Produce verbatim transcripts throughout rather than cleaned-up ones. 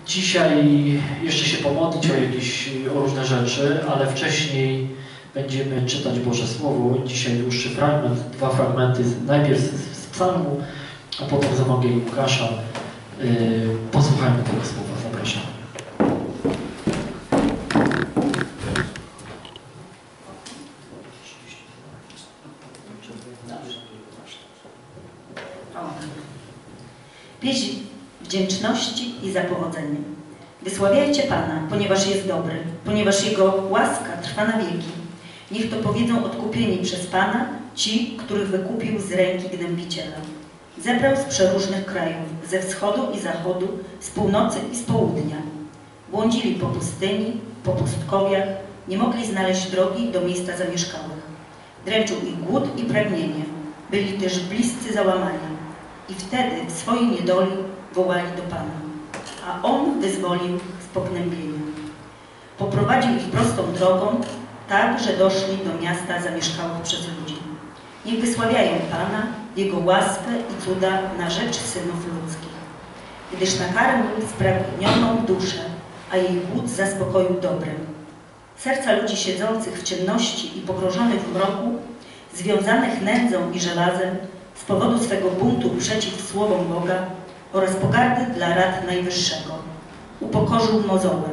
dzisiaj jeszcze się pomodlić o jakieś, o różne rzeczy, ale wcześniej będziemy czytać Boże Słowo. Dzisiaj dłuższy fragment, dwa fragmenty, najpierw z psalmu, a potem z Ewangelii Łukasza. Yy, posłuchajmy tego słowa. Zapraszam. Pieśń wdzięczności i za powodzenie. Wysławiajcie Pana, ponieważ jest dobry, ponieważ Jego łaska trwa na wieki. Niech to powiedzą odkupieni przez Pana ci, których wykupił z ręki gnębiciela. Zebrał z przeróżnych krajów, ze wschodu i zachodu, z północy i z południa. Błądzili po pustyni, po pustkowiach, nie mogli znaleźć drogi do miejsca zamieszkałych. Dręczył ich głód i pragnienie, byli też bliscy załamania. I wtedy w swojej niedoli wołali do Pana, a On wyzwolił z pognębienia. Poprowadził ich prostą drogą, tak, że doszli do miasta zamieszkałych przez ludzi. Niech wysławiają Pana, Jego łaskę i cuda na rzecz synów ludzkich. Gdyż nakarmił spragnioną duszę, a jej głód zaspokoił dobrem. Serca ludzi siedzących w ciemności i pogrążonych w mroku, związanych nędzą i żelazem, z powodu swego buntu przeciw słowom Boga oraz pogardy dla rad Najwyższego, upokorzył mozołem,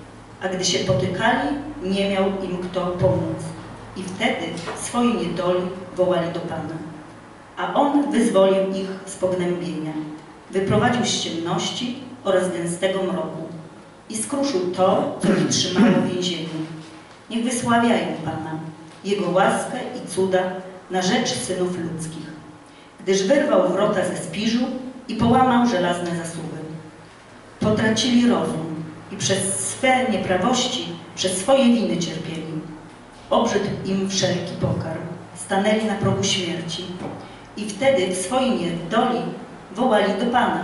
a gdy się potykali, nie miał im kto pomóc. I wtedy w swojej niedoli wołali do Pana. A On wyzwolił ich z pognębienia, wyprowadził z ciemności oraz gęstego mroku i skruszył to, co ich trzymało w więzieniu. Niech wysławiają Pana, Jego łaskę i cuda na rzecz synów ludzkich. Gdyż wyrwał wrota ze spiżu i połamał żelazne zasuwy. Potracili rozum i przez swe nieprawości, przez swoje winy cierpieli. Obrzydł im wszelki pokarm, stanęli na progu śmierci i wtedy w swojej niedoli wołali do Pana,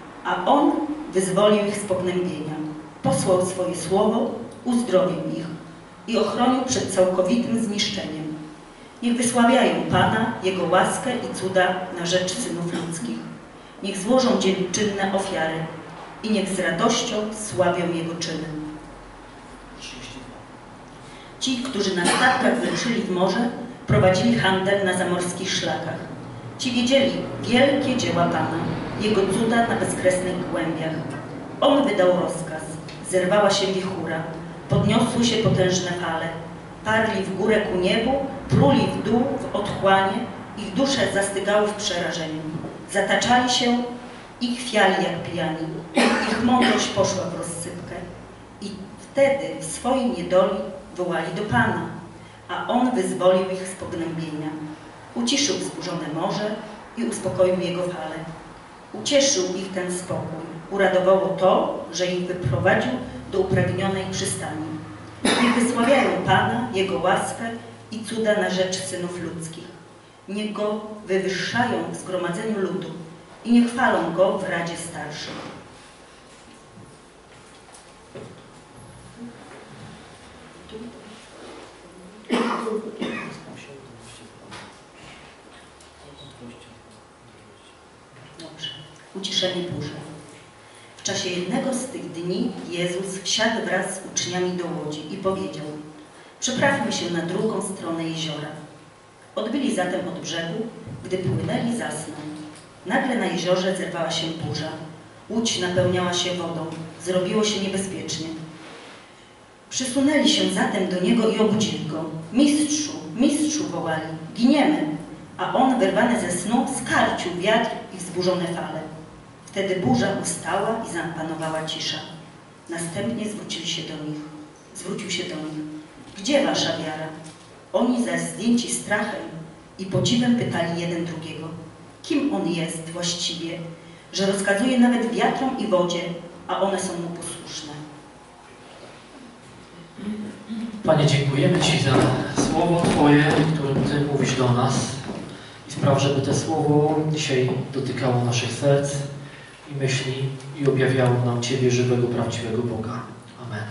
a On wyzwolił ich z pognębienia, posłał swoje słowo, uzdrowił ich i ochronił przed całkowitym zniszczeniem. Niech wysławiają Pana, Jego łaskę i cuda na rzecz synów ludzkich. Niech złożą dziękczynne ofiary i niech z radością sławią Jego czyny. Ci, którzy na statkach wyruszyli w morze, prowadzili handel na zamorskich szlakach. Ci wiedzieli wielkie dzieła Pana, Jego cuda na bezkresnych głębiach. On wydał rozkaz, zerwała się wichura, podniosły się potężne fale, parli w górę ku niebu, pruli w dół w otchłanie, ich dusze zastygały w przerażeniu. Zataczali się i chwiali jak pijani. Ich mądrość poszła w rozsypkę. I wtedy w swojej niedoli wołali do Pana, a On wyzwolił ich z pognębienia. Uciszył wzburzone morze i uspokoił jego fale. Ucieszył ich ten spokój. Uradowało to, że ich wyprowadził do upragnionej przystani. Niech wysławiają Pana, Jego łaskę i cuda na rzecz synów ludzkich. Niech Go wywyższają w zgromadzeniu ludu i niech chwalą Go w Radzie Starszych. Dobrze. Uciszenie burzy. W czasie jednego z tych dni Jezus wsiadł wraz z uczniami do łodzi i powiedział: przeprawmy się na drugą stronę jeziora. Odbyli zatem od brzegu, gdy płynęli, zasnął. Nagle na jeziorze zerwała się burza. Łódź napełniała się wodą, zrobiło się niebezpiecznie. Przysunęli się zatem do Niego i obudzili Go. Mistrzu, mistrzu, wołali, giniemy. A On, wyrwany ze snu, skarcił wiatr i wzburzone fale. Wtedy burza ustała i zapanowała cisza. Następnie zwrócili się do nich. Zwrócił się do nich. Gdzie wasza wiara? Oni zaś zdjęci strachem i podziwem pytali jeden drugiego. Kim On jest właściwie, że rozkazuje nawet wiatrom i wodzie, a one są Mu posłuszne? Panie, dziękujemy Ci za słowo Twoje, którym Ty mówisz do nas. I spraw, żeby to słowo dzisiaj dotykało naszych serc i myśli i objawiało nam Ciebie, żywego, prawdziwego Boga. Amen.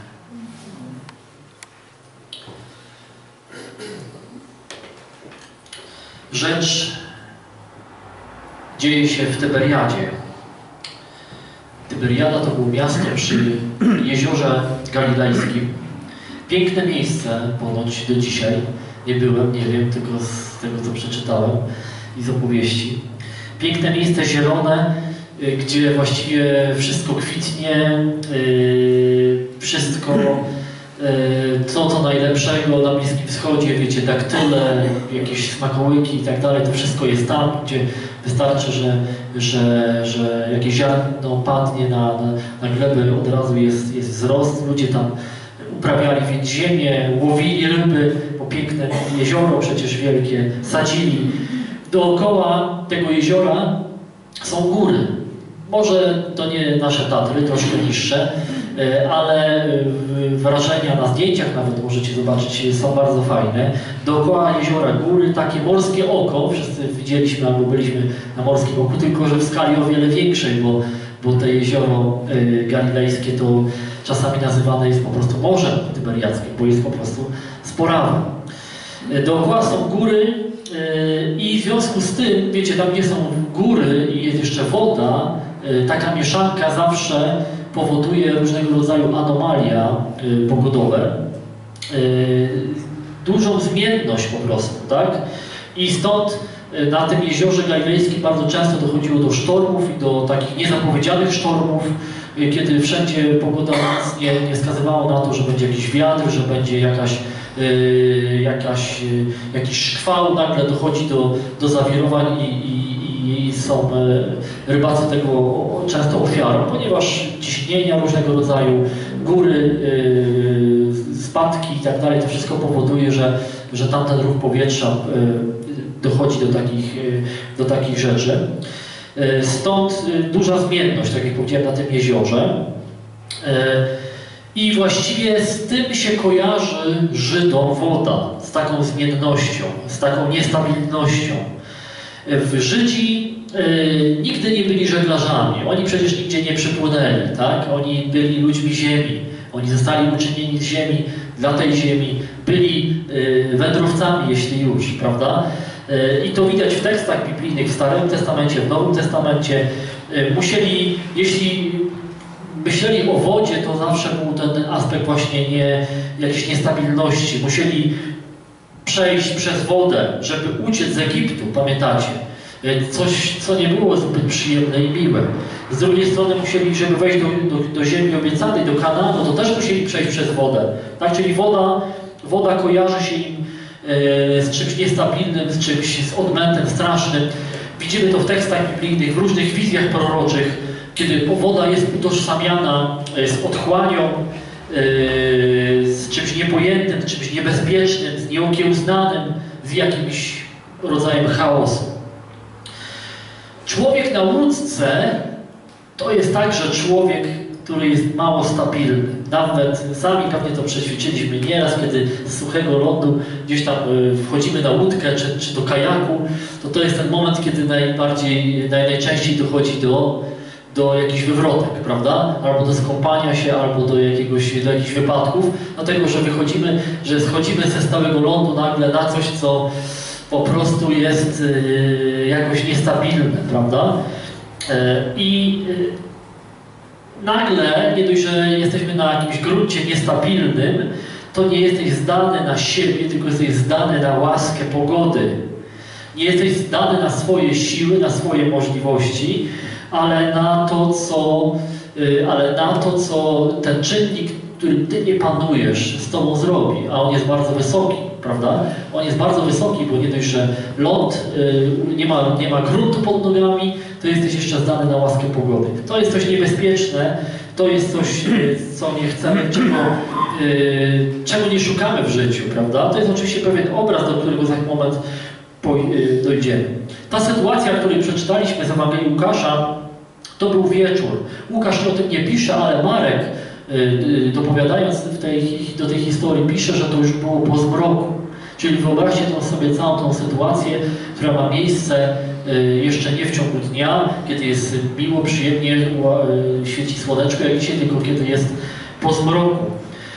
Rzecz dzieje się w Tyberiadzie. Tyberiada to było miasto przy jeziorze galilejskim. Piękne miejsce, ponoć do dzisiaj. Nie byłem, nie wiem, tylko z tego, co przeczytałem i z opowieści. Piękne miejsce, zielone, gdzie właściwie wszystko kwitnie, wszystko, co co najlepszego na Bliskim Wschodzie, wiecie, daktyle, jakieś smakołyki i tak dalej, to wszystko jest tam, gdzie wystarczy, że, że, że jakieś ziarno padnie na, na, na glebę, od razu jest, jest wzrost, ludzie tam uprawiali więc ziemię, łowili ryby, bo piękne jezioro przecież wielkie, sadzili. Dookoła tego jeziora są góry. Może to nie nasze Tatry, troszkę niższe, ale wrażenia na zdjęciach nawet możecie zobaczyć, są bardzo fajne. Dookoła jeziora góry, takie morskie oko, wszyscy widzieliśmy albo byliśmy na morskim oku, tylko że w skali o wiele większej, bo, bo to jezioro galilejskie to czasami nazywane jest po prostu Morzem Tyberiackim, bo jest po prostu sporawem. Dookoła są góry i w związku z tym, wiecie, tam gdzie są góry i jest jeszcze woda, taka mieszanka zawsze powoduje różnego rodzaju anomalia pogodowe, dużą zmienność po prostu, tak? I stąd na tym jeziorze galilejskim bardzo często dochodziło do sztormów i do takich niezapowiedzianych sztormów, kiedy wszędzie pogoda nic nie, nie wskazywała na to, że będzie jakiś wiatr, że będzie jakaś, yy, jakaś, yy, jakiś szkwał, nagle dochodzi do, do zawirowań i, i, i są yy, rybacy tego często ofiarą, ponieważ ciśnienia różnego rodzaju, góry, yy, spadki i tak dalej, to wszystko powoduje, że, że tamten ruch powietrza yy, dochodzi do takich, yy, do takich rzeczy. Stąd duża zmienność, tak jak powiedziałem, na tym jeziorze. I właściwie z tym się kojarzy Żydom woda, z taką zmiennością, z taką niestabilnością. Żydzi nigdy nie byli żeglarzami, oni przecież nigdzie nie przypłynęli, tak? Oni byli ludźmi ziemi, oni zostali uczynieni z ziemi, dla tej ziemi, byli wędrowcami, jeśli już, prawda? I to widać w tekstach biblijnych w Starym Testamencie, w Nowym Testamencie. Musieli, jeśli myśleli o wodzie, to zawsze był ten, ten aspekt właśnie nie, jakiejś niestabilności. Musieli przejść przez wodę, żeby uciec z Egiptu, pamiętacie? Coś, co nie było zbyt przyjemne i miłe. Z drugiej strony musieli, żeby wejść do, do, do ziemi obiecanej, do Kanaanu, to też musieli przejść przez wodę. Tak? Czyli woda, woda kojarzy się im z czymś niestabilnym, z czymś, z odmętem strasznym. Widzimy to w tekstach biblijnych, w różnych wizjach proroczych, kiedy woda jest utożsamiana z otchłanią, z czymś niepojętym, z czymś niebezpiecznym, z nieokiełznanym, z jakimś rodzajem chaosu. Człowiek na łódce to jest także człowiek, który jest mało stabilny. Nawet sami pewnie to przećwiczyliśmy nieraz, kiedy z suchego lądu gdzieś tam wchodzimy na łódkę czy, czy do kajaku, to to jest ten moment, kiedy najbardziej, naj, najczęściej dochodzi do, do jakichś wywrotek, prawda? Albo do skąpania się, albo do, jakiegoś, do jakichś wypadków, dlatego że wychodzimy, że schodzimy ze stałego lądu nagle na coś, co po prostu jest yy, jakoś niestabilne, prawda? Yy, I yy, nagle, nie dość, że jesteśmy na jakimś gruncie niestabilnym, to nie jesteś zdany na siebie, tylko jesteś zdany na łaskę pogody. Nie jesteś zdany na swoje siły, na swoje możliwości, ale na to, co, ale na to, co ten czynnik, który ty nie panujesz, z tobą zrobi, a on jest bardzo wysoki, prawda? On jest bardzo wysoki, bo nie dość, że ląd nie ma, nie ma gruntu pod nogami, to jesteś jeszcze zdany na łaskę pogody. To jest coś niebezpieczne, to jest coś, co nie chcemy, czego, czego nie szukamy w życiu, prawda? To jest oczywiście pewien obraz, do którego za moment dojdziemy. Ta sytuacja, której przeczytaliśmy z Ewangelii Łukasza, to był wieczór. Łukasz o tym nie pisze, ale Marek, dopowiadając w tej, do tej historii, pisze, że to już było po zmroku. Czyli wyobraźcie to sobie całą tą sytuację, która ma miejsce jeszcze nie w ciągu dnia, kiedy jest miło, przyjemnie, świeci słoneczko jak dzisiaj, tylko kiedy jest po zmroku.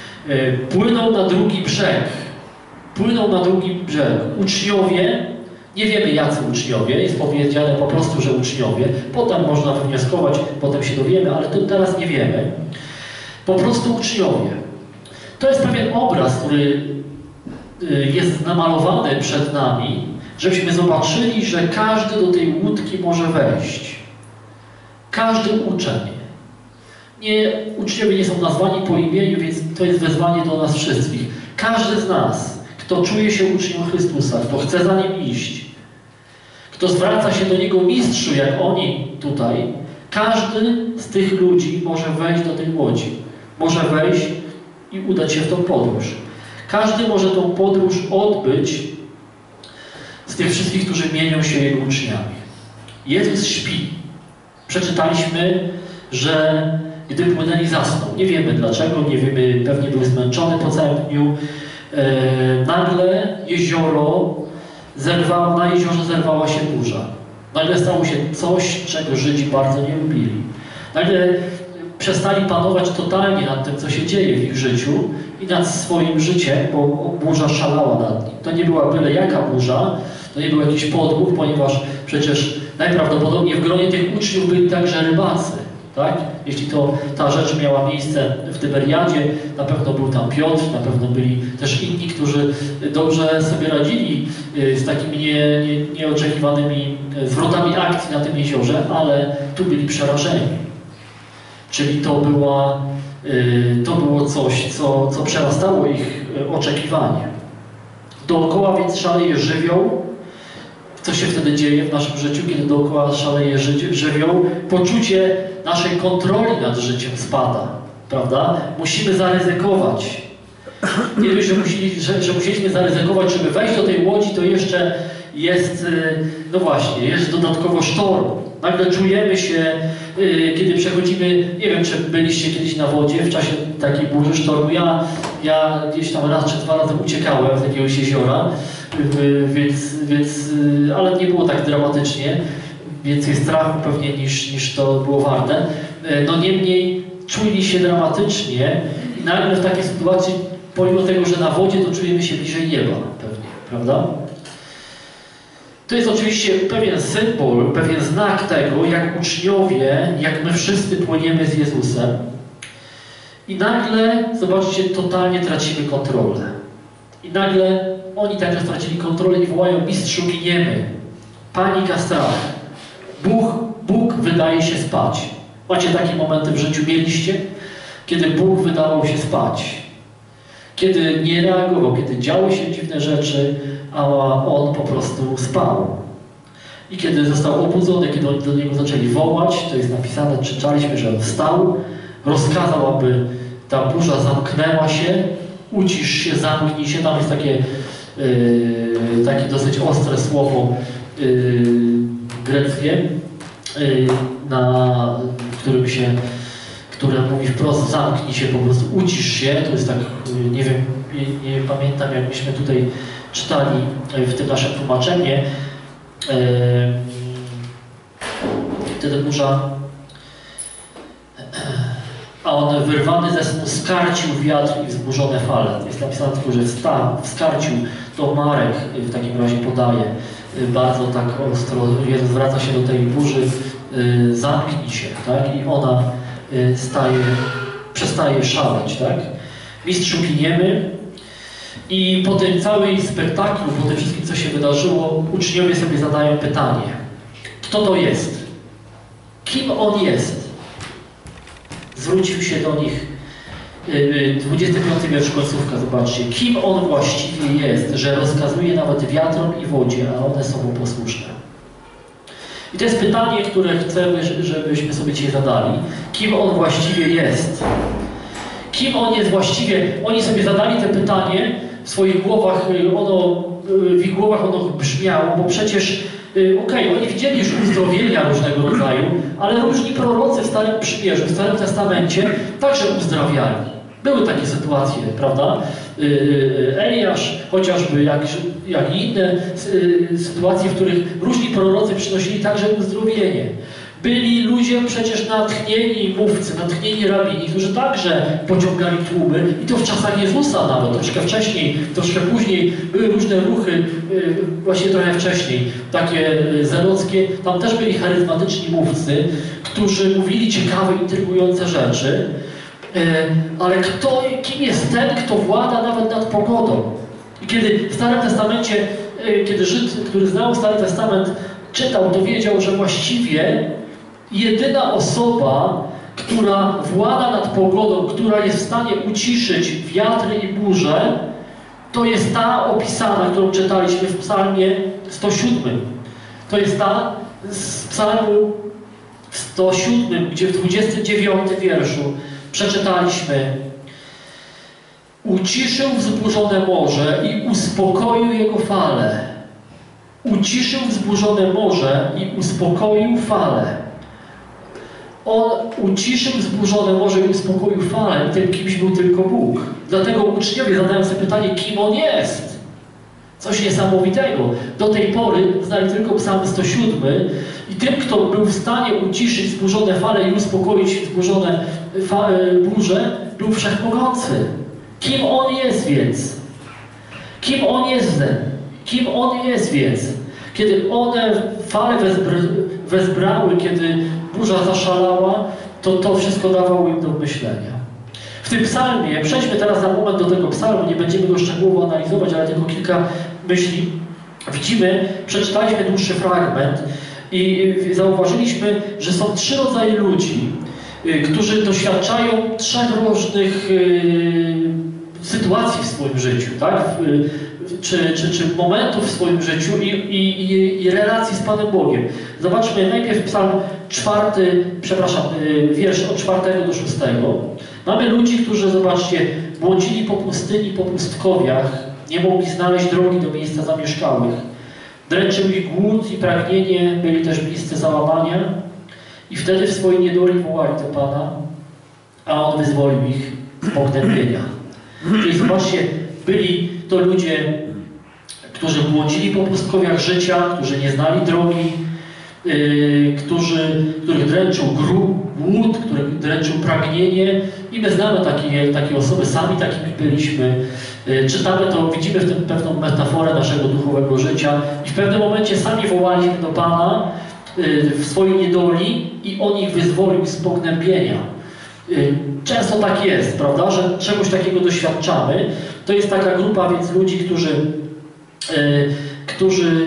Płyną na drugi brzeg. Płyną na drugi brzeg. Uczniowie Nie wiemy, jacy uczniowie, jest powiedziane po prostu, że uczniowie. Potem można wywnioskować, potem się dowiemy, ale to teraz nie wiemy. Po prostu uczniowie. To jest pewien obraz, który jest namalowany przed nami, żebyśmy zobaczyli, że każdy do tej łódki może wejść. Każdy uczeń. Nie, uczniowie nie są nazwani po imieniu, więc to jest wezwanie do nas wszystkich. Każdy z nas, kto czuje się uczniem Chrystusa, kto chce za Nim iść, kto zwraca się do Niego mistrzu, jak oni tutaj, każdy z tych ludzi może wejść do tej łodzi. Może wejść i udać się w tą podróż. Każdy może tą podróż odbyć z tych wszystkich, którzy mienią się Jego uczniami. Jezus śpi. Przeczytaliśmy, że gdy płynęli, zasnął. Nie wiemy dlaczego, nie wiemy, pewnie był zmęczony po całym dniu. E, nagle jezioro zerwało, na jeziorze zerwała się burza. Nagle stało się coś, czego Żydzi bardzo nie lubili. Nagle przestali panować totalnie nad tym, co się dzieje w ich życiu i nad swoim życiem, bo burza szalała nad nim. To nie była byle jaka burza, to nie był jakiś podmuch, ponieważ przecież najprawdopodobniej w gronie tych uczniów byli także rybacy. Tak? Jeśli to, ta rzecz miała miejsce w Tyberiadzie, na pewno był tam Piotr, na pewno byli też inni, którzy dobrze sobie radzili z takimi nie, nie, nieoczekiwanymi zwrotami akcji na tym jeziorze, ale tu byli przerażeni. Czyli to, była, to było coś, co, co przerastało ich oczekiwanie. Dookoła więc szaleje żywioł. Co się wtedy dzieje w naszym życiu, kiedy dookoła szaleje żywioł? Poczucie naszej kontroli nad życiem spada, prawda? Musimy zaryzykować. Nie dość, że, musieli, że, że musieliśmy zaryzykować, żeby wejść do tej łodzi, to jeszcze jest, no właśnie, jest dodatkowo sztorm. Nagle czujemy się, kiedy przechodzimy, nie wiem, czy byliście kiedyś na wodzie w czasie takiej burzy, sztormu. Ja, ja gdzieś tam raz czy dwa razy uciekałem z jakiegoś jeziora, więc, więc, ale nie było tak dramatycznie, więcej strachu pewnie niż, niż to było warte. No niemniej czuli się dramatycznie i nagle w takiej sytuacji, pomimo tego, że na wodzie, to czujemy się bliżej nieba pewnie, prawda? To jest oczywiście pewien symbol, pewien znak tego, jak uczniowie, jak my wszyscy płyniemy z Jezusem i nagle, zobaczcie, totalnie tracimy kontrolę. I nagle oni także stracili kontrolę i wołają: mistrzu, giniemy. Panika, strach. Bóg, Bóg wydaje się spać. Macie takie momenty w życiu, mieliście? Kiedy Bóg wydawał się spać. Kiedy nie reagował, kiedy działy się dziwne rzeczy, a On po prostu spał. I kiedy został obudzony, kiedy oni do Niego zaczęli wołać, to jest napisane, czytaliśmy, że On wstał, rozkazał, aby ta burza zamknęła się, ucisz się, zamknij się. Tam jest takie, yy, takie dosyć ostre słowo yy, greckie, yy, na którym się, które mówi wprost: zamknij się, po prostu ucisz się. To jest tak, yy, nie wiem, nie, nie pamiętam, jak myśmy tutaj czytali yy, w tym naszym tłumaczeniu. Yy, wtedy burza, a on wyrwany ze snu skarcił wiatr i wzburzone fale. Jest napisane tylko, że wstał, wskarcił. To Marek w takim razie podaje bardzo tak ostro. Jezus zwraca się do tej burzy: y, zamknij się, tak? I ona y, staje, przestaje szaleć, tak? Mistrzu, giniemy. I po tym całym spektaklu, po tym wszystkim, co się wydarzyło, uczniowie sobie zadają pytanie: kto to jest? Kim On jest? Zwrócił się do nich, dwudziesty piąty wiersz, końcówka, zobaczcie. Kim On właściwie jest, że rozkazuje nawet wiatrom i wodzie, a one są Mu posłuszne? I to jest pytanie, które chcemy, żebyśmy sobie dzisiaj zadali. Kim On właściwie jest? Kim On jest właściwie? Oni sobie zadali to pytanie w swoich głowach, ono, w ich głowach ono brzmiało, bo przecież okej, okay, oni widzieli już uzdrowienia różnego rodzaju, ale różni prorocy w Starym Przymierzu, w Starym Testamencie także uzdrawiali. Były takie sytuacje, prawda? Eliasz, chociażby, jak, jak i inne sytuacje, w których różni prorocy przynosili także uzdrowienie. Byli ludzie przecież natchnieni mówcy, natchnieni rabini, którzy także pociągali tłumy i to w czasach Jezusa nawet, troszkę wcześniej, troszkę później były różne ruchy, właśnie trochę wcześniej, takie zelockie. Tam też byli charyzmatyczni mówcy, którzy mówili ciekawe, intrygujące rzeczy. Ale kto, kim jest ten, kto włada nawet nad pogodą? I kiedy w Starym Testamencie, kiedy Żyd, który znał Stary Testament, czytał, to wiedział, że właściwie jedyna osoba, która włada nad pogodą, która jest w stanie uciszyć wiatry i burze, to jest ta opisana, którą czytaliśmy w psalmie sto siódmym. To jest ta z psalmu sto siódmym, gdzie w dwudziestym dziewiątym wierszu przeczytaliśmy: uciszył wzburzone morze i uspokoił jego fale. Uciszył wzburzone morze i uspokoił fale. On uciszył wzburzone morze i uspokoił fale i tym kimś był tylko Bóg. Dlatego uczniowie zadają sobie pytanie, kim On jest. Coś niesamowitego. Do tej pory znali tylko psalm sto siódmy i tym, kto był w stanie uciszyć wzburzone fale i uspokoić wzburzone burze, był Wszechmogący. Kim On jest więc? Kim On jest? Kim On jest więc? Kiedy one fale wezbr wezbrały, kiedy burza zaszalała, to to wszystko dawało im do myślenia. W tym psalmie, przejdźmy teraz na moment do tego psalmu, nie będziemy go szczegółowo analizować, ale tylko kilka myśli widzimy. Przeczytaliśmy dłuższy fragment i zauważyliśmy, że są trzy rodzaje ludzi, którzy doświadczają trzech różnych sytuacji w swoim życiu, tak? Czy, czy, czy momentów w swoim życiu i, i, i relacji z Panem Bogiem. Zobaczmy najpierw psalm czwarty, przepraszam, wiersz od czwartego do szóstego. Mamy ludzi, którzy, zobaczcie, błądzili po pustyni, po pustkowiach, nie mogli znaleźć drogi do miejsca zamieszkałych. Dręczył ich głód i pragnienie, byli też bliscy załamania i wtedy w swojej niedoli wołali do Pana, a On wyzwolił ich z pognębienia. Czyli zobaczcie, byli to ludzie, którzy błądzili po pustkowiach życia, którzy nie znali drogi, yy, którzy, których dręczył głód, których dręczył pragnienie. I my znamy takie, takie osoby, sami takimi byliśmy. Yy, czytamy to, widzimy w tym pewną metaforę naszego duchowego życia i w pewnym momencie sami wołaliśmy do Pana yy, w swojej niedoli i On ich wyzwolił z pognębienia. Często tak jest, prawda, że czegoś takiego doświadczamy. To jest taka grupa więc ludzi, którzy, yy, którzy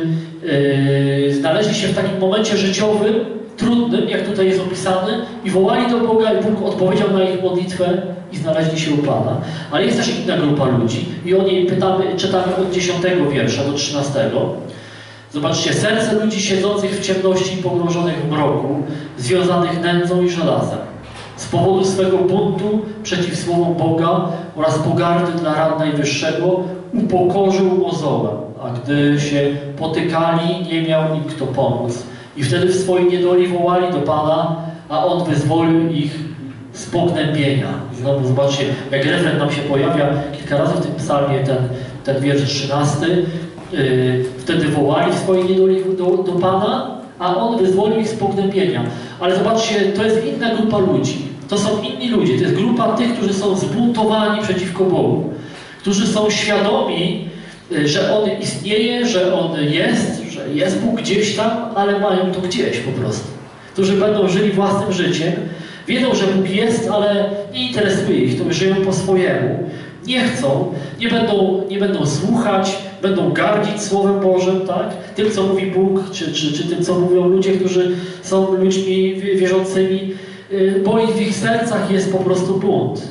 yy, znaleźli się w takim momencie życiowym, trudnym, jak tutaj jest opisany, i wołali do Boga i Bóg odpowiedział na ich modlitwę i znaleźli się u Pana. Ale jest też inna grupa ludzi i o niej pytamy, czytamy od dziesiątego wiersza do trzynastego. Zobaczcie, serce ludzi siedzących w ciemności i pogrążonych w mroku, związanych nędzą i żelazem. Z powodu swego buntu przeciw słowom Boga oraz pogardy dla rad Najwyższego upokorzył ozołę, a gdy się potykali, nie miał im kto pomóc. I wtedy w swojej niedoli wołali do Pana, a On wyzwolił ich z pognębienia. I znowu zobaczcie, jak refren nam się pojawia kilka razy w tym psalmie, ten, ten wiersz trzynasty. Yy, wtedy wołali w swojej niedoli do, do Pana, a On wyzwolił ich z pognębienia. Ale zobaczcie, to jest inna grupa ludzi. To są inni ludzie. To jest grupa tych, którzy są zbuntowani przeciwko Bogu. Którzy są świadomi, że On istnieje, że On jest, że jest Bóg gdzieś tam, ale mają to gdzieś po prostu. Którzy będą żyli własnym życiem. Wiedzą, że Bóg jest, ale nie interesuje ich. To żyją po swojemu. Nie chcą, nie będą, nie będą słuchać, będą gardzić Słowem Bożym, tak? Tym, co mówi Bóg, czy, czy, czy tym, co mówią ludzie, którzy są ludźmi wierzącymi, bo w ich sercach jest po prostu bunt.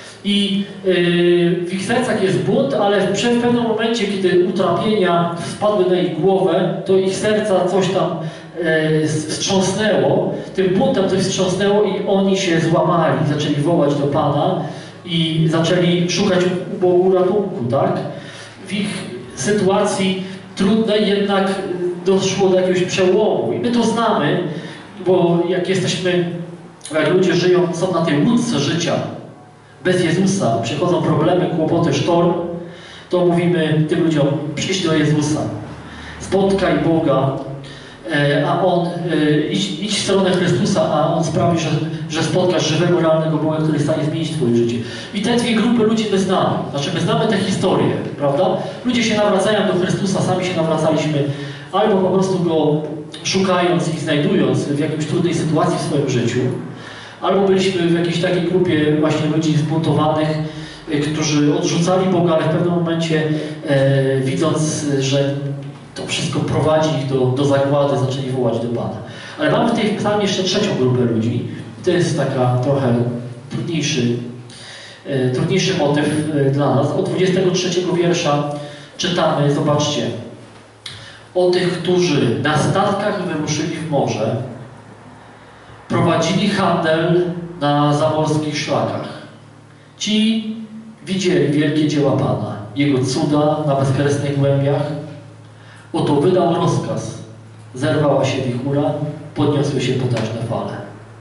I w ich sercach jest bunt, ale w pewnym momencie, kiedy utrapienia spadły na ich głowę, to ich serca coś tam wstrząsnęło, tym buntem coś wstrząsnęło i oni się złamali, zaczęli wołać do Pana i zaczęli szukać u Bogu ratunku, tak? W ich sytuacji trudnej jednak doszło do jakiegoś przełomu. I my to znamy, bo jak jesteśmy, jak ludzie żyją, są na tej łódce życia, bez Jezusa, przychodzą problemy, kłopoty, sztorm, to mówimy tym ludziom, przyjdź do Jezusa, spotkaj Boga, a On, idź, idź w stronę Chrystusa, a On sprawi, że, że spotkasz żywego, realnego Boga, który jest w stanie zmienić Twoje życie. I te dwie grupy ludzi my znamy. Znaczy my znamy tę historię, prawda? Ludzie się nawracają do Chrystusa, sami się nawracaliśmy, albo po prostu Go szukając i znajdując w jakiejś trudnej sytuacji w swoim życiu, albo byliśmy w jakiejś takiej grupie właśnie ludzi zbuntowanych, którzy odrzucali Boga, ale w pewnym momencie e, widząc, że to wszystko prowadzi ich do, do zagłady, zaczęli wołać do Pana. Ale mamy w tej psalmie jeszcze trzecią grupę ludzi. To jest taka trochę trudniejszy, e, trudniejszy motyw e, dla nas. Od dwudziestego trzeciego wiersza czytamy, zobaczcie, o tych, którzy na statkach wyruszyli w morze, prowadzili handel na zamorskich szlakach. Ci widzieli wielkie dzieła Pana, Jego cuda na bezkresnych głębiach. Oto wydał rozkaz. Zerwała się wichura, podniosły się potężne fale.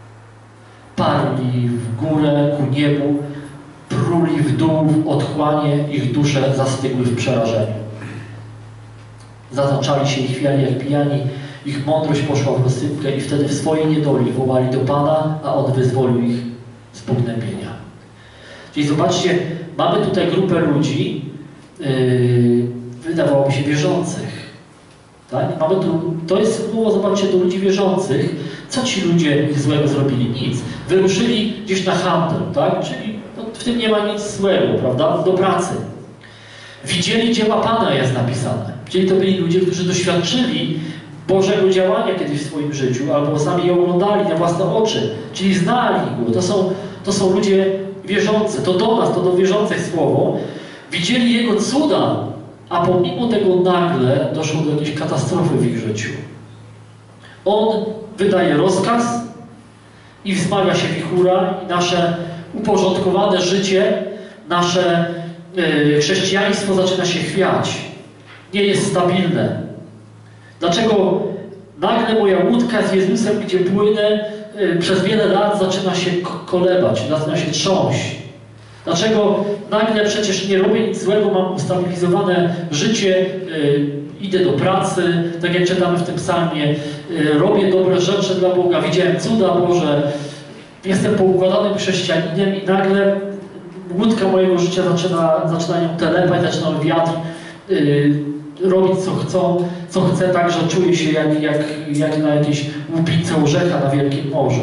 Parli w górę, ku niebu, pruli w dół, w otchłanie, ich dusze zastygły w przerażeniu. Zataczali się i chwiali jak pijani, ich mądrość poszła w rozsypkę i wtedy w swojej niedoli wołali do Pana, a On wyzwolił ich z pognębienia. Czyli zobaczcie, mamy tutaj grupę ludzi, yy, wydawałoby się wierzących. Tak? Mamy tu, to jest słowo, zobaczcie, do ludzi wierzących. Co ci ludzie złego zrobili? Nic. Wyruszyli gdzieś na handel, tak? Czyli no, w tym nie ma nic złego, prawda? Do pracy. Widzieli dzieła Pana, jest napisane. Czyli to byli ludzie, którzy doświadczyli Bożego działania kiedyś w swoim życiu, albo sami je oglądali na własne oczy, czyli znali Go. To są, to są ludzie wierzący. To do nas, to do wierzących słowo. Widzieli Jego cuda, a pomimo tego nagle doszło do jakiejś katastrofy w ich życiu. On wydaje rozkaz i wzmawia się wichura i nasze uporządkowane życie, nasze yy, chrześcijaństwo zaczyna się chwiać. Nie jest stabilne. Dlaczego nagle moja łódka z Jezusem, gdzie płynę, yy, przez wiele lat zaczyna się kolebać, zaczyna się trząść? Dlaczego nagle przecież nie robię nic złego, mam ustabilizowane życie, yy, idę do pracy, tak jak czytamy w tym psalmie, yy, robię dobre rzeczy dla Boga, widziałem cuda Boże, jestem poukładanym chrześcijaninem i nagle łódka mojego życia zaczyna, zaczyna ją telepać, zaczyna wiatr yy, robić co chcą, co chce, tak, że czuję się jak, jak, jak na jakiejś łupince orzecha na wielkim morzu.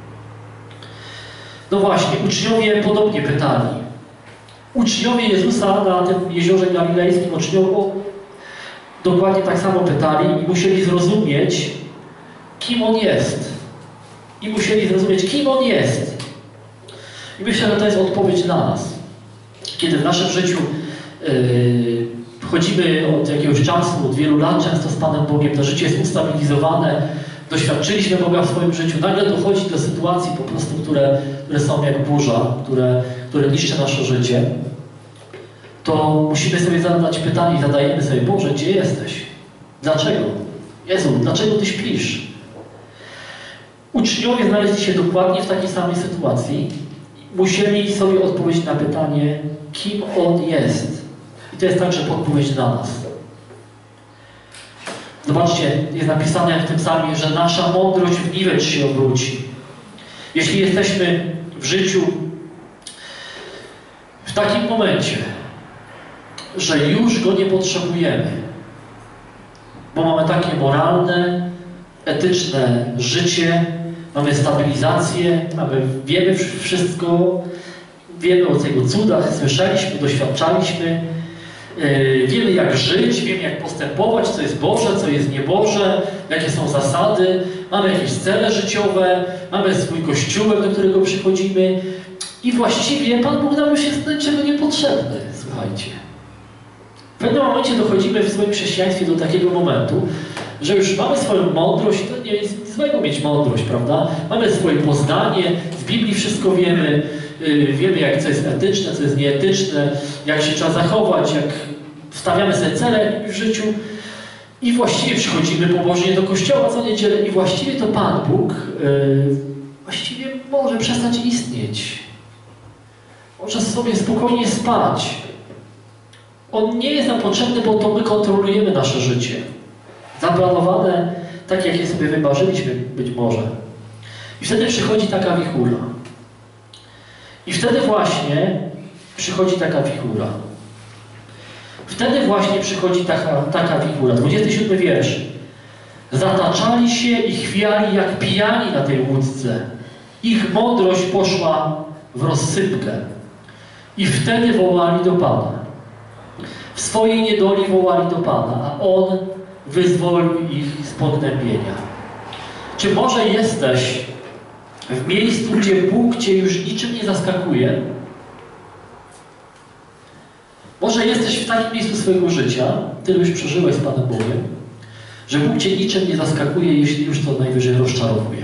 No właśnie, uczniowie podobnie pytali. Uczniowie Jezusa na tym jeziorze galilejskim, uczniowie dokładnie tak samo pytali i musieli zrozumieć, kim On jest. I musieli zrozumieć, kim On jest. I myślę, że to jest odpowiedź dla nas. Kiedy w naszym życiu yy, chodzimy od jakiegoś czasu, od wielu lat często z Panem Bogiem, to życie jest ustabilizowane, doświadczyliśmy Boga w swoim życiu, nagle dochodzi do sytuacji po prostu, które, które są jak burza, które, które niszczą nasze życie, to musimy sobie zadać pytanie i zadajemy sobie, Boże, gdzie jesteś? Dlaczego? Jezu, dlaczego Ty śpisz? Uczniowie znaleźli się dokładnie w takiej samej sytuacji. Musieli sobie odpowiedzieć na pytanie, kim On jest. I to jest także podpowiedź dla nas. Zobaczcie, jest napisane w tym psalmie, że nasza mądrość w niwecz się obróci. Jeśli jesteśmy w życiu w takim momencie, że już Go nie potrzebujemy, bo mamy takie moralne, etyczne życie, mamy stabilizację, mamy, wiemy wszystko, wiemy o Jego cudach, słyszeliśmy, doświadczaliśmy, yy, wiemy jak żyć, wiemy jak postępować, co jest Boże, co jest nieboże, jakie są zasady, mamy jakieś cele życiowe, mamy swój kościółek, do którego przychodzimy i właściwie Pan Bóg nam już jest niczego niepotrzebny, słuchajcie. W pewnym momencie dochodzimy w swoim chrześcijaństwie do takiego momentu, że już mamy swoją mądrość, to nie jest nic złego mieć mądrość, prawda? Mamy swoje poznanie, z Biblii wszystko wiemy, yy, wiemy jak co jest etyczne, co jest nieetyczne, jak się trzeba zachować, jak stawiamy sobie cele w życiu i właściwie przychodzimy pobożnie do kościoła co niedzielę i właściwie to Pan Bóg yy, właściwie może przestać istnieć. Może sobie spokojnie spać. On nie jest nam potrzebny, bo to my kontrolujemy nasze życie. Zaplanowane takie, jakie sobie wymarzyliśmy być może. I wtedy przychodzi taka wichura. I wtedy właśnie przychodzi taka wichura. Wtedy właśnie przychodzi taka, taka wichura. dwudziesty siódmy wiersz. Zataczali się i chwiali jak pijani na tej łódce. Ich mądrość poszła w rozsypkę. I wtedy wołali do Pana. W swojej niedoli wołali do Pana, a On wyzwolił ich z pognębienia. Czy może jesteś w miejscu, gdzie Bóg Cię już niczym nie zaskakuje? Może jesteś w takim miejscu swojego życia, tyle już przeżyłeś z Panem Bogiem, że Bóg Cię niczym nie zaskakuje, jeśli już to najwyżej rozczarowuje.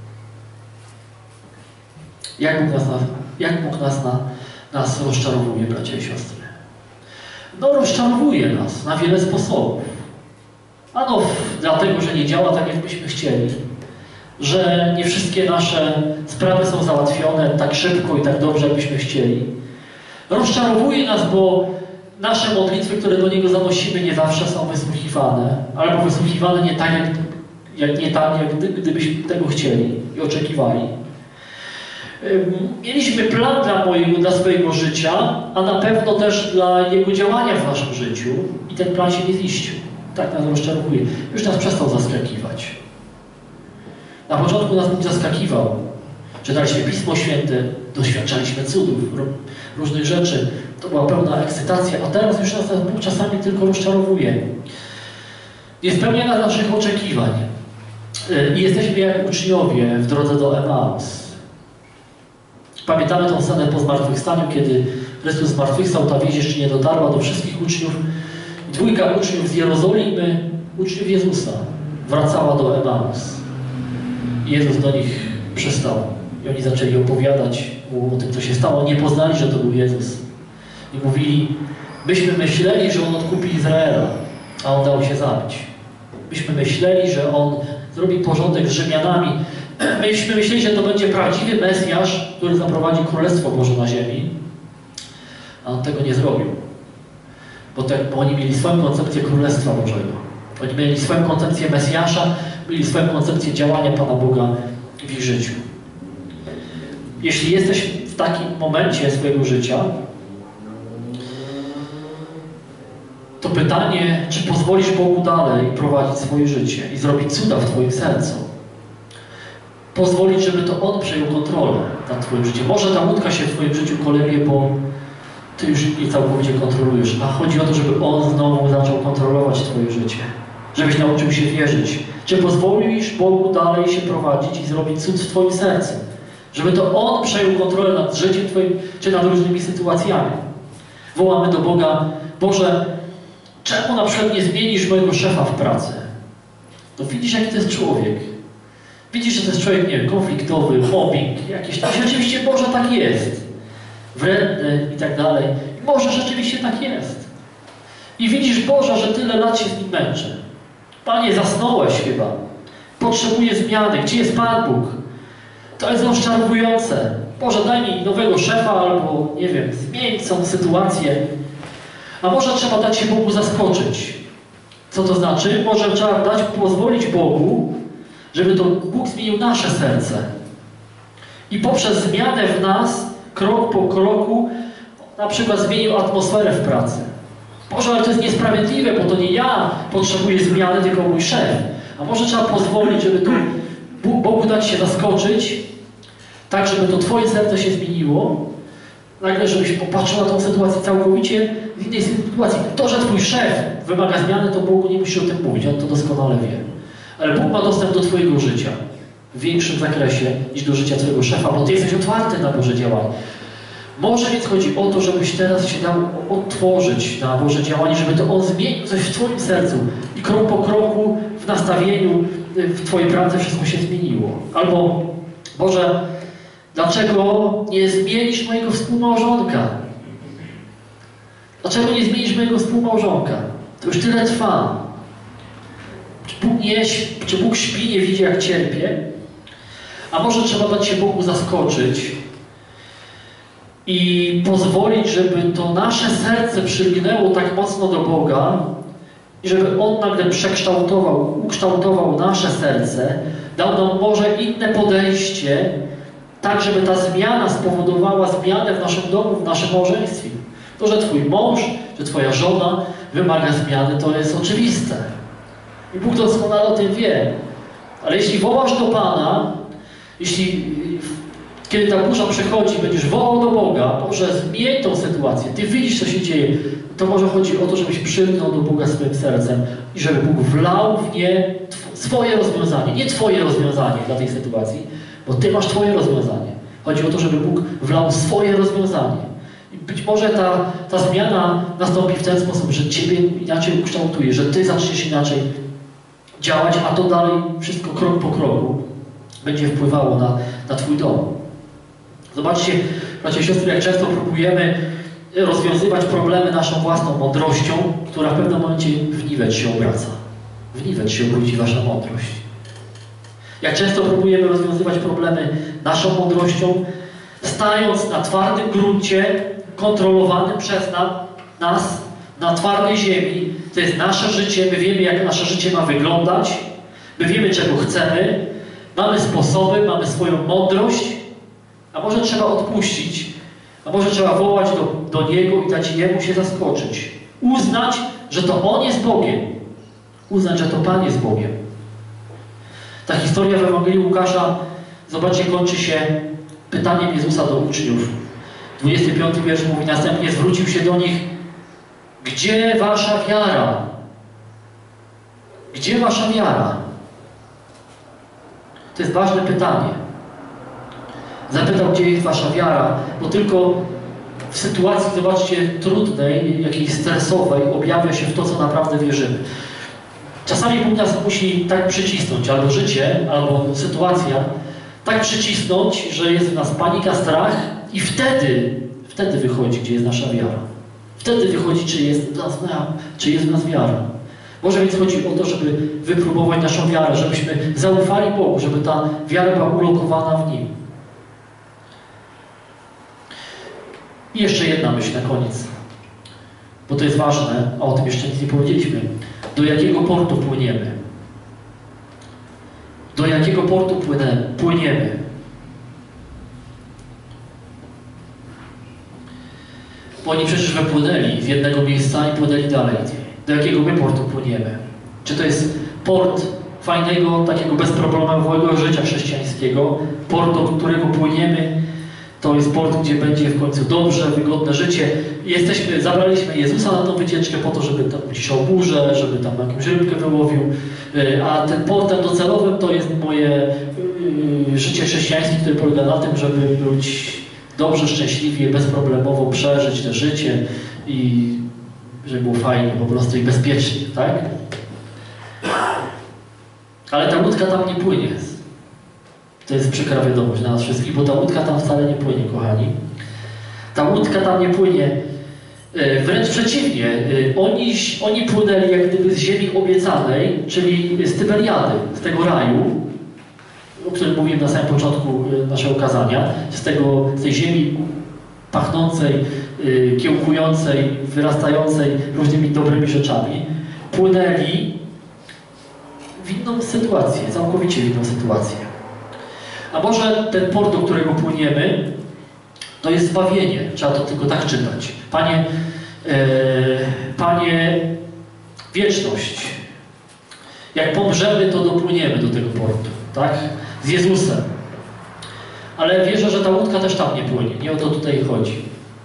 Jak Bóg nas, jak Bóg nas, na, nas rozczarowuje, bracia i siostry? No, rozczarowuje nas na wiele sposobów. Ano dlatego, że nie działa tak, jak byśmy chcieli. Że nie wszystkie nasze sprawy są załatwione tak szybko i tak dobrze, jakbyśmy chcieli. Rozczarowuje nas, bo nasze modlitwy, które do Niego zanosimy, nie zawsze są wysłuchiwane. Albo wysłuchiwane nie tak, jak, jak, nie tak, jak gdy, gdybyśmy tego chcieli i oczekiwali. Mieliśmy plan dla, mojego, dla swojego życia, a na pewno też dla Jego działania w naszym życiu i ten plan się nie ziścił. Tak nas rozczarowuje. Już nas przestał zaskakiwać. Na początku nas Bóg zaskakiwał. Czytaliśmy Pismo Święte, doświadczaliśmy cudów, różnych rzeczy. To była pełna ekscytacja, a teraz już nas Bóg czasami tylko rozczarowuje. Nie spełnia nas naszych oczekiwań. I jesteśmy jak uczniowie w drodze do Emaus. Pamiętamy tą scenę po zmartwychwstaniu, kiedy Chrystus zmartwychwstał, ta wieść jeszcze nie dotarła do wszystkich uczniów. I dwójka uczniów z Jerozolimy, uczniów Jezusa, wracała do Emaus. I Jezus do nich przystał. I oni zaczęli opowiadać mu o tym, co się stało. Nie poznali, że to był Jezus. I mówili, myśmy myśleli, że On odkupi Izraela, a On dał się zabić. Myśmy myśleli, że On zrobi porządek z Rzymianami. Myśmy myśleli, że to będzie prawdziwy Mesjasz, który zaprowadzi Królestwo Boże na ziemi. A On tego nie zrobił. Bo, te, bo oni mieli swoją koncepcję Królestwa Bożego. Oni mieli swoją koncepcję Mesjasza, mieli swoją koncepcję działania Pana Boga w ich życiu. Jeśli jesteś w takim momencie swojego życia, to pytanie, czy pozwolisz Bogu dalej prowadzić swoje życie i zrobić cuda w Twoim sercu. Pozwolić, żeby to On przejął kontrolę nad Twoim życiem. Może ta łódka się w Twoim życiu kolebie, bo Ty już je całkowicie kontrolujesz, a chodzi o to, żeby On znowu zaczął kontrolować Twoje życie. Żebyś nauczył się wierzyć. Czy pozwolisz Bogu dalej się prowadzić i zrobić cud w Twoim sercu? Żeby to On przejął kontrolę nad życiem Twoim, czy nad różnymi sytuacjami. Wołamy do Boga, Boże, czemu na przykład nie zmienisz mojego szefa w pracy? To widzisz, jaki to jest człowiek. Widzisz, że to jest człowiek, nie wiem, konfliktowy, mobbing, jakieś tam. Rzeczywiście, Boże, tak jest. Wredny i tak dalej. I może rzeczywiście tak jest. I widzisz, Boże, że tyle lat się z nim męczy. Panie, zasnąłeś chyba. Potrzebuję zmiany. Gdzie jest Pan Bóg? To jest rozczarowujące. Boże, daj mi nowego szefa albo, nie wiem, zmień tą sytuację. A może trzeba dać się Bogu zaskoczyć. Co to znaczy? Może trzeba dać, pozwolić Bogu, żeby to Bóg zmienił nasze serce. I poprzez zmianę w nas, krok po kroku, na przykład zmienił atmosferę w pracy. Boże, ale to jest niesprawiedliwe, bo to nie ja potrzebuję zmiany, tylko mój szef. A może trzeba pozwolić, żeby tu Bogu dać się zaskoczyć, tak, żeby to Twoje serce się zmieniło. Nagle, żebyś popatrzył na tą sytuację całkowicie w innej sytuacji. To, że Twój szef wymaga zmiany, to Bogu nie musisz o tym mówić, On to doskonale wie. Ale Bóg ma dostęp do Twojego życia w większym zakresie niż do życia Twojego szefa, bo Ty jesteś otwarty na Boże działanie. Może więc chodzi o to, żebyś teraz się dał otworzyć na Boże działanie, żeby to On zmienił coś w Twoim sercu i krok po kroku w nastawieniu, w Twojej pracy wszystko się zmieniło. Albo, Boże, dlaczego nie zmienisz mojego współmałżonka? Dlaczego nie zmienisz mojego współmałżonka? To już tyle trwa. Czy Bóg, nie, czy Bóg śpi, nie widzi, jak cierpię? A może trzeba dać się Bogu zaskoczyć i pozwolić, żeby to nasze serce przylgnęło tak mocno do Boga, I żeby On nagle przekształtował, ukształtował nasze serce, dał nam może inne podejście, tak żeby ta zmiana spowodowała zmianę w naszym domu, w naszym małżeństwie. To, że Twój mąż, że Twoja żona wymaga zmiany, to jest oczywiste. I Bóg doskonale o tym wie. Ale jeśli wołasz do Pana, jeśli kiedy ta burza przychodzi, będziesz wołał do Boga, Boże, zmień tą sytuację, Ty widzisz, co się dzieje, to może chodzi o to, żebyś przylgnął do Boga swoim sercem i żeby Bóg wlał w nie swoje rozwiązanie, nie Twoje rozwiązanie dla tej sytuacji, bo Ty masz Twoje rozwiązanie. Chodzi o to, żeby Bóg wlał swoje rozwiązanie. I być może ta, ta zmiana nastąpi w ten sposób, że Ciebie inaczej ukształtuje, że Ty zaczniesz inaczej działać, a to dalej wszystko krok po kroku będzie wpływało na, na Twój dom. Zobaczcie, bracia i siostry, jak często próbujemy rozwiązywać problemy naszą własną mądrością, która w pewnym momencie w niwecz się obraca. W niwecz się obróci Wasza mądrość. Jak często próbujemy rozwiązywać problemy naszą mądrością, stając na twardym gruncie, kontrolowanym przez na, nas, na twardej ziemi. To jest nasze życie, my wiemy, jak nasze życie ma wyglądać, my wiemy, czego chcemy, mamy sposoby, mamy swoją mądrość, a może trzeba odpuścić, a może trzeba wołać do, do Niego i dać Jemu się zaskoczyć. Uznać, że to On jest Bogiem. Uznać, że to Pan jest Bogiem. Ta historia w Ewangelii Łukasza, zobaczcie, kończy się pytaniem Jezusa do uczniów. dwudziesty piąty wiersz mówi, następnie zwrócił się do nich: gdzie wasza wiara? Gdzie wasza wiara? To jest ważne pytanie. Zapytał, gdzie jest wasza wiara, bo tylko w sytuacji, zobaczcie, trudnej, jakiejś stresowej, objawia się w to, co naprawdę wierzymy. Czasami Bóg nas musi tak przycisnąć, albo życie, albo sytuacja, tak przycisnąć, że jest w nas panika, strach i wtedy, wtedy wychodzi, gdzie jest nasza wiara. Wtedy wychodzi, czy jest w nas, czy jest w nas wiara. Może więc chodzi o to, żeby wypróbować naszą wiarę, żebyśmy zaufali Bogu, żeby ta wiara była ulokowana w Nim. I jeszcze jedna myśl na koniec, bo to jest ważne, a o tym jeszcze nic nie powiedzieliśmy. Do jakiego portu płyniemy? Do jakiego portu płynę, płyniemy? Bo oni przecież wypłynęli z jednego miejsca i płynęli dalej. Do jakiego my portu płyniemy? Czy to jest port fajnego, takiego bezproblemowego życia chrześcijańskiego? Port, do którego płyniemy, to jest port, gdzie będzie w końcu dobrze, wygodne życie. Jesteśmy, zabraliśmy Jezusa na tą wycieczkę po to, żeby tam ciszał burzę, żeby tam jakąś rybkę wyłowił, a ten portem docelowym to jest moje życie chrześcijańskie, które polega na tym, żeby być dobrze, szczęśliwie, bezproblemowo przeżyć to życie i żeby było fajnie po prostu i bezpiecznie, tak? Ale ta łódka tam nie płynie. To jest przykra wiadomość dla nas wszystkich, bo ta łódka tam wcale nie płynie, kochani. Ta łódka tam nie płynie. Wręcz przeciwnie. Oni, oni płynęli jak gdyby z ziemi obiecanej, czyli z Tyberiady, z tego raju, o którym mówiłem na samym początku naszego kazania, z, tego, z tej ziemi pachnącej, kiełkującej, wyrastającej różnymi dobrymi rzeczami. Płynęli w inną sytuację, całkowicie w inną sytuację. A może ten port, do którego płyniemy, to jest zbawienie. Trzeba to tylko tak czytać. Panie, e, Panie, wieczność. Jak pomrzemy, to dopłyniemy do tego portu, tak? Z Jezusem. Ale wierzę, że ta łódka też tam nie płynie. Nie o to tutaj chodzi.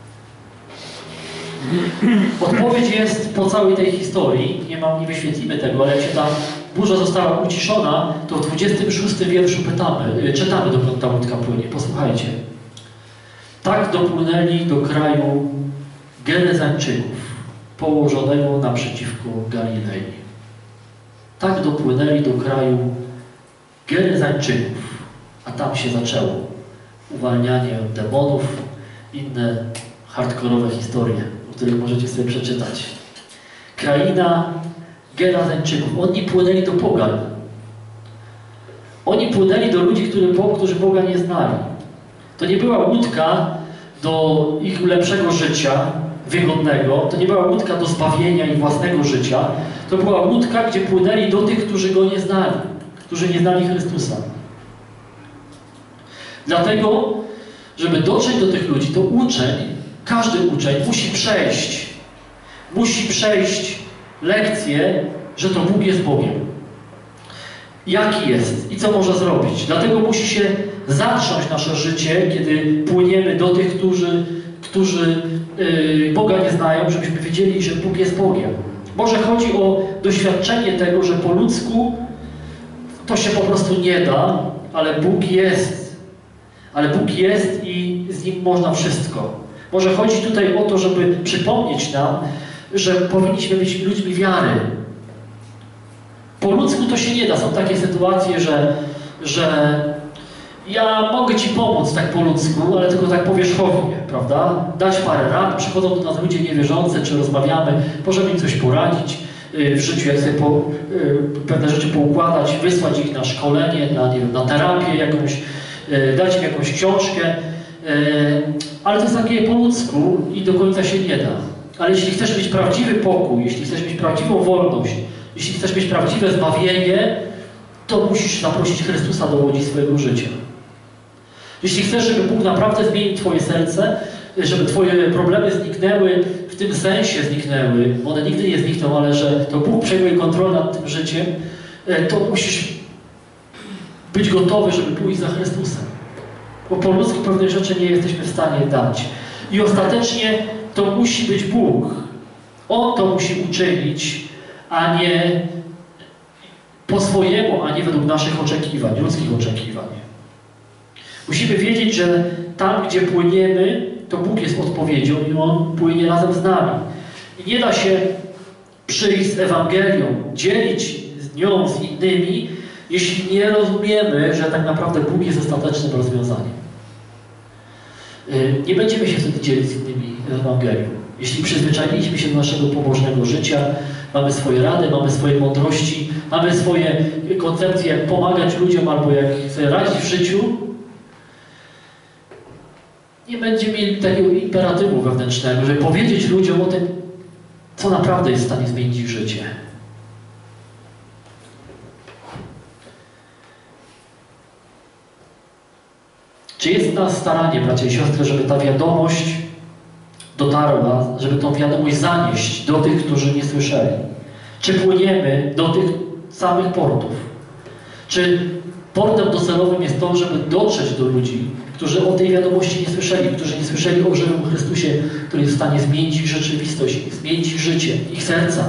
Odpowiedź jest po całej tej historii. Nie mam, nie wyświetlimy tego, ale jak się ta burza została uciszona, to w dwudziestym szóstym wierszu pytamy, czytamy, dokąd ta łódka płynie. Posłuchajcie. Tak dopłynęli do kraju Gerezańczyków, położonego naprzeciwko Galilei. Tak dopłynęli do kraju Gerezańczyków, a tam się zaczęło uwalnianie od demonów, inne hardkorowe historie, o których możecie sobie przeczytać. Kraina Gerazańczyków. Oni płynęli do pogan. Oni płynęli do ludzi, którzy Boga nie znali. To nie była łódka do ich lepszego życia, wygodnego, to nie była łódka do zbawienia i własnego życia, to była łódka, gdzie płynęli do tych, którzy Go nie znali, którzy nie znali Chrystusa. Dlatego, żeby dotrzeć do tych ludzi, to uczeń, każdy uczeń musi przejść, musi przejść lekcję, że to Bóg jest Bogiem. Jaki jest i co może zrobić. Dlatego musi się zatrząść nasze życie, kiedy płyniemy do tych, którzy, którzy yy, Boga nie znają, żebyśmy wiedzieli, że Bóg jest Bogiem. Może chodzi o doświadczenie tego, że po ludzku to się po prostu nie da, ale Bóg jest. Ale Bóg jest i z Nim można wszystko. Może chodzi tutaj o to, żeby przypomnieć nam, że powinniśmy być ludźmi wiary. Po ludzku to się nie da. Są takie sytuacje, że, że ja mogę Ci pomóc tak po ludzku, ale tylko tak powierzchownie, prawda? Dać parę rad, przychodzą do nas ludzie niewierzący, czy rozmawiamy, możemy im coś poradzić w życiu, jak sobie po, pewne rzeczy poukładać, wysłać ich na szkolenie, na, nie wiem, na terapię jakąś, dać im jakąś książkę, ale to jest takie po ludzku i do końca się nie da. Ale jeśli chcesz mieć prawdziwy pokój, jeśli chcesz mieć prawdziwą wolność, jeśli chcesz mieć prawdziwe zbawienie, to musisz zaprosić Chrystusa do łodzi swojego życia. Jeśli chcesz, żeby Bóg naprawdę zmienił Twoje serce, żeby Twoje problemy zniknęły, w tym sensie zniknęły, one nigdy nie znikną, ale że to Bóg przejmuje kontrolę nad tym życiem, to musisz być gotowy, żeby pójść za Chrystusem. Bo po ludzku pewne rzeczy nie jesteśmy w stanie dać. I ostatecznie to musi być Bóg. On to musi uczynić, a nie po swojemu, a nie według naszych oczekiwań, ludzkich oczekiwań. Musimy wiedzieć, że tam, gdzie płyniemy, to Bóg jest odpowiedzią i On płynie razem z nami. I nie da się przyjść z Ewangelią, dzielić z nią z innymi, jeśli nie rozumiemy, że tak naprawdę Bóg jest ostatecznym rozwiązaniem. Nie będziemy się wtedy dzielić z innymi Ewangelią. Jeśli przyzwyczailiśmy się do naszego pobożnego życia, mamy swoje rady, mamy swoje mądrości, mamy swoje koncepcje, jak pomagać ludziom albo jak sobie radzić w życiu, nie będziemy mieli takiego imperatywu wewnętrznego, żeby powiedzieć ludziom o tym, co naprawdę jest w stanie zmienić ich życie. Czy jest w nas staranie, bracia i siostry, żeby ta wiadomość dotarła, żeby tą wiadomość zanieść do tych, którzy nie słyszeli? Czy płyniemy do tych samych portów? Czy portem docelowym jest to, żeby dotrzeć do ludzi, którzy o tej wiadomości nie słyszeli, którzy nie słyszeli o żywym Chrystusie, który jest w stanie zmienić ich rzeczywistość, zmienić ich życie, ich serca?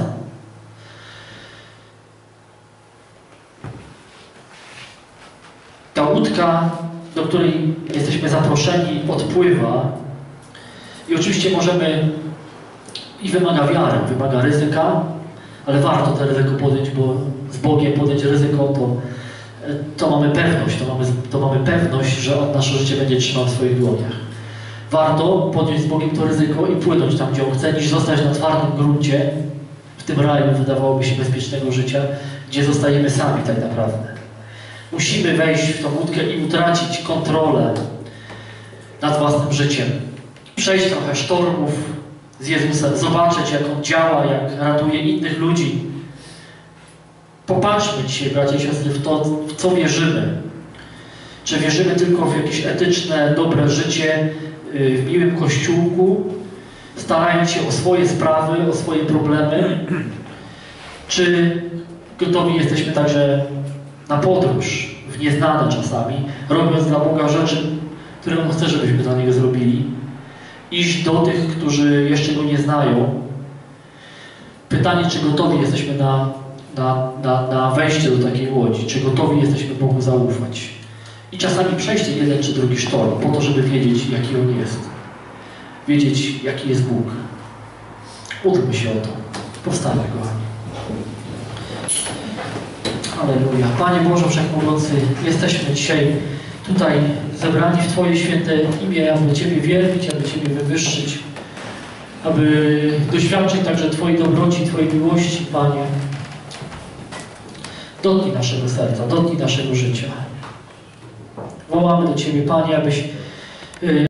Ta łódka, do której jesteśmy zaproszeni, odpływa i oczywiście możemy i wymaga wiary, wymaga ryzyka, ale warto to ryzyko podjąć, bo z Bogiem podjąć ryzyko, to, to mamy pewność, to mamy, to mamy pewność, że On nasze życie będzie trzymał w swoich dłoniach. Warto podjąć z Bogiem to ryzyko i płynąć tam, gdzie On chce, niż zostać na twardym gruncie, w tym raju, wydawałoby się, bezpiecznego życia, gdzie zostajemy sami tak naprawdę. Musimy wejść w tą łódkę i utracić kontrolę nad własnym życiem. Przejść trochę sztormów z Jezusem, zobaczyć, jak On działa, jak ratuje innych ludzi. Popatrzmy dzisiaj, bracia i siostry, w to, w co wierzymy. Czy wierzymy tylko w jakieś etyczne, dobre życie w miłym kościółku, starając się o swoje sprawy, o swoje problemy? Czy gotowi jesteśmy także na podróż, w nieznane czasami, robiąc dla Boga rzeczy, które On chce, żebyśmy dla Niego zrobili? Iść do tych, którzy jeszcze Go nie znają. Pytanie, czy gotowi jesteśmy na, na, na, na wejście do takiej łodzi, czy gotowi jesteśmy Bogu zaufać. I czasami przejść jeden czy drugi sztorm, po to, żeby wiedzieć, jaki On jest. Wiedzieć, jaki jest Bóg. Módlmy się o to. Powstańmy, kochani. Alleluja. Panie Boże Wszechmogący, jesteśmy dzisiaj tutaj zebrani w Twoje święte imię, aby Ciebie wielbić, aby Ciebie wywyższyć, aby doświadczyć także Twojej dobroci, Twojej miłości, Panie. Dotknij naszego serca, dotknij naszego życia. Wołamy do Ciebie, Panie, abyś